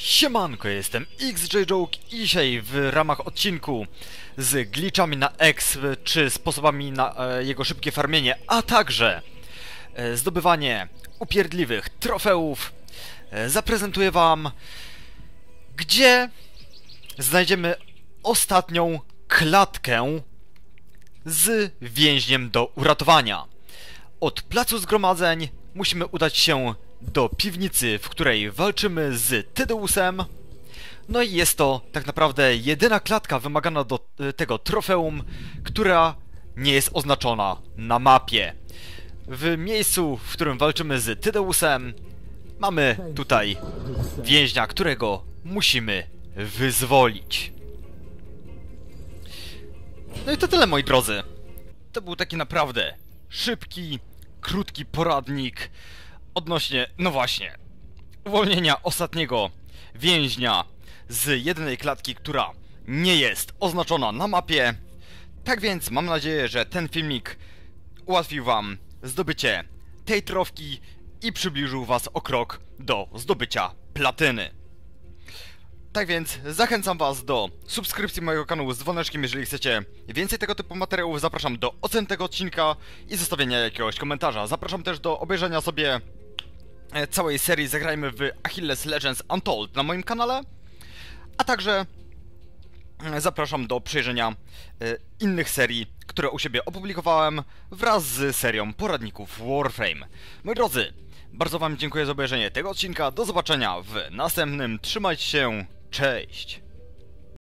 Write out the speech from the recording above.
Siemanko, jestem XJJoke i dzisiaj w ramach odcinku z glitchami na X, czy sposobami na jego szybkie farmienie, a także zdobywanie upierdliwych trofeów, zaprezentuję wam, gdzie znajdziemy ostatnią klatkę z więźniem do uratowania. Od placu zgromadzeń musimy udać się do piwnicy, w której walczymy z Tydeusem. No i jest to tak naprawdę jedyna klatka wymagana do tego trofeum, która nie jest oznaczona na mapie. W miejscu, w którym walczymy z Tydeusem, mamy tutaj więźnia, którego musimy wyzwolić. No i to tyle, moi drodzy. To był taki naprawdę szybki, krótki poradnik odnośnie, no właśnie, uwolnienia ostatniego więźnia z jedynej klatki, która nie jest oznaczona na mapie. Tak więc mam nadzieję, że ten filmik ułatwił wam zdobycie tej trofki i przybliżył was o krok do zdobycia platyny. Tak więc zachęcam was do subskrypcji mojego kanału z dzwoneczkiem, jeżeli chcecie więcej tego typu materiałów. Zapraszam do ocen tego odcinka i zostawienia jakiegoś komentarza. Zapraszam też do obejrzenia sobie całej serii Zagrajmy w Achilles Legends Untold na moim kanale. A także zapraszam do przejrzenia innych serii, które u siebie opublikowałem wraz z serią poradników Warframe. Moi drodzy, bardzo wam dziękuję za obejrzenie tego odcinka. Do zobaczenia w następnym. Trzymajcie się. Cześć!